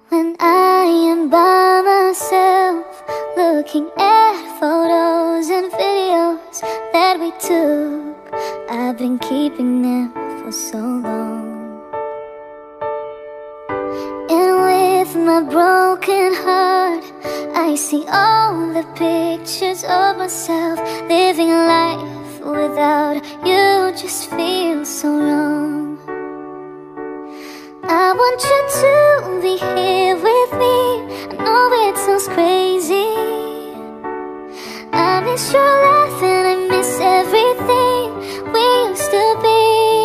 When I am by myself, looking at photos and videos that we took, I've been keeping them for so long. And with my broken heart, I see all the pictures of myself living life without you just feels so wrong. I want you to be here with me. I know it sounds crazy. I miss your laugh and I miss everything we used to be.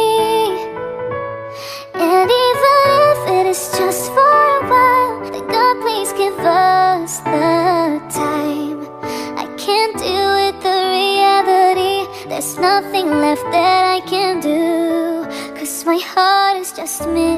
And even if it is just for a while, then God please give us the time. I can't deal with the reality. There's nothing left that I can do, 'cause my heart is just me.